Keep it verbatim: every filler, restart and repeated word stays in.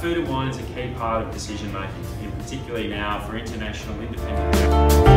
food and wine is a key part of decision making, and particularly now for international independent